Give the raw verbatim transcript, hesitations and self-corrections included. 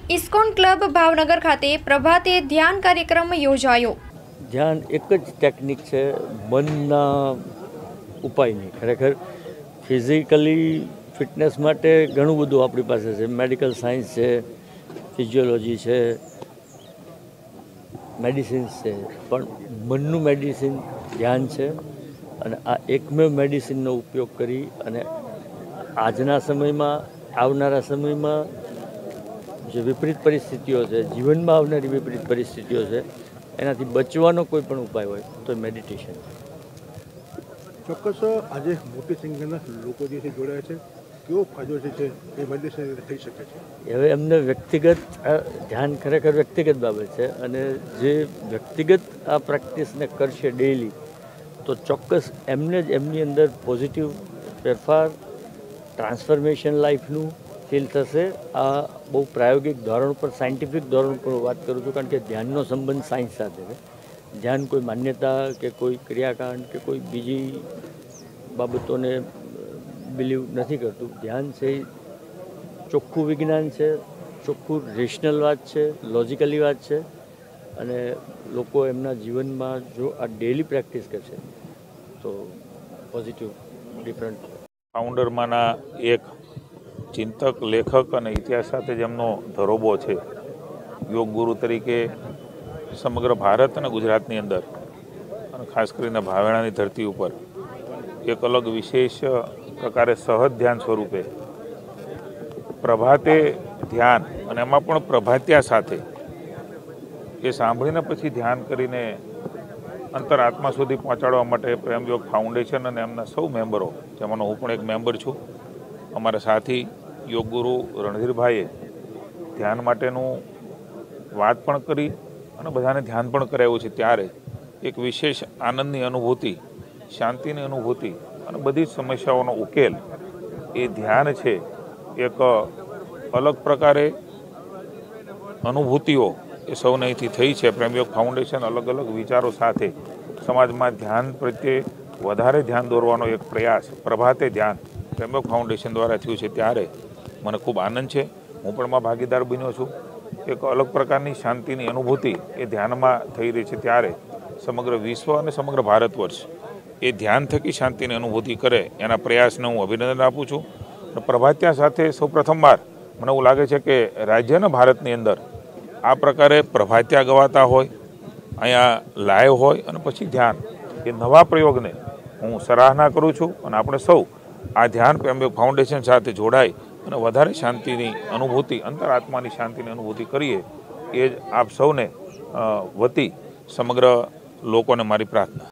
ISKCON club Bhavnagar ખાતે પ્રભાતે ધ્યાન કાર્યક્રમ યોજાયો। ધ્યાન એક જ ટેકનિક છે મનના ઉપાયની। ખરેખર ફિઝિકલી ફિટનેસ માટે ઘણું બધું આપણી પાસે છે, મેડિકલ સાયન્સ છે, ફિઝિયોલોજી છે, મેડિસિન્સ છે, પણ મનનું મેડિસિન ધ્યાન છે। અને આ એકમેવ મેડિસિનનો ઉપયોગ કરી અને આજના સમયમાં આવનારા સમયમાં જે વિપરીત પરિસ્થિતિઓ છે, જીવનમાં આવનારી વિપરીત પરિસ્થિતિઓ છે, એનાથી બચવાનો કોઈ પણ ઉપાય હોય તો મેડિટેશન। ચોક્કસ આજે મોટી સંખ્યાના લોકો જે છે જોડાયા છે, કેવો ફાયદો જે છે એ મેડિટેશન થઈ શકે છે? હવે એમને વ્યક્તિગત ધ્યાન ખરેખર વ્યક્તિગત બાબત છે, અને જે વ્યક્તિગત આ પ્રેક્ટિસને કરશે ડેઈલી તો ચોક્કસ એમને જ એમની અંદર પોઝિટિવ ફેરફાર, ટ્રાન્સફોર્મેશન લાઈફનું ફીલ થશે। આ બહુ પ્રાયોગિક ધોરણ પર, સાયન્ટિફિક ધોરણ પર વાત કરું છું, કારણ કે ધ્યાનનો સંબંધ સાયન્સ સાથે છે। ધ્યાન કોઈ માન્યતા કે કોઈ ક્રિયાકાંડ કે કોઈ બીજી બાબતોને બિલીવ નથી કરતું। ધ્યાન છે એ ચોખ્ખું વિજ્ઞાન છે, ચોખ્ખું રેશનલ વાત છે, લોજિકલી વાત છે, અને લોકો એમના જીવનમાં જો આ ડેલી પ્રેક્ટિસ કરશે તો પોઝિટિવ ડિફરન્ટ। ફાઉન્ડરમાંના એક ચિંતક, લેખક અને ઇતિહાસ સાથે જેમનો ધરોબો છે, યોગ ગુરુ તરીકે સમગ્ર ભારત અને ગુજરાતની અંદર અને ખાસ કરીને ભાવેણાની ધરતી ઉપર એક અલગ વિશેષ પ્રકારે સહજ ધ્યાન સ્વરૂપે પ્રભાતે ધ્યાન, અને એમાં પણ પ્રભાત્યા સાથે એ સાંભળીને પછી ધ્યાન કરીને અંતરાત્મા સુધી પહોંચાડવા માટે પ્રેમયોગ ફાઉન્ડેશન અને એમના સૌ મેમ્બરો, જેમાંનો હું પણ એક મેમ્બર છું, અમારા સાથી યોગગુરુ રણધીરભાઈએ ધ્યાન માટેનું વાત પણ કરી અને બધાને ધ્યાન પણ કરાવ્યું છે। ત્યારે એક વિશેષ આનંદની અનુભૂતિ, શાંતિની અનુભૂતિ અને બધી જ સમસ્યાઓનો ઉકેલ એ ધ્યાન છે। એક અલગ પ્રકારે અનુભૂતિઓ એ સૌને અહીંથી થઈ છે। પ્રેમયોગ ફાઉન્ડેશન અલગ અલગ વિચારો સાથે સમાજમાં ધ્યાન પ્રત્યે વધારે ધ્યાન દોરવાનો એક પ્રયાસ પ્રભાતે ધ્યાન પ્રેમયોગ ફાઉન્ડેશન દ્વારા થયું છે, ત્યારે મને ખૂબ આનંદ છે। હું પણ માં ભાગીદાર બન્યો છું। એક અલગ પ્રકારની શાંતિની અનુભૂતિ એ ધ્યાનમાં થઈ રહી છે, ત્યારે સમગ્ર વિશ્વ અને સમગ્ર ભારત વર્ષ એ ધ્યાન થકી શાંતિની અનુભૂતિ કરે એના પ્રયાસને હું અભિનંદન આપું છું। પ્રભાત્યા સાથે સૌ પ્રથમવાર મને એવું લાગે છે કે રાજ્યના ભારતની અંદર આ પ્રકારે પ્રભાત્યા ગવાતા હોય, અહીંયા લાઈવ હોય અને પછી ધ્યાન, એ નવા પ્રયોગને હું સરાહના કરું છું। અને આપણે સૌ આ ધ્યાન પ્રેમયોગ ફાઉન્ડેશન સાથે જોડાઈ અને વધારે શાંતિની અનુભૂતિ, અંતરાત્માની શાંતિની અનુભૂતિ કરીએ, એ જ આપ સૌને વતી સમગ્ર લોકોને મારી પ્રાર્થના।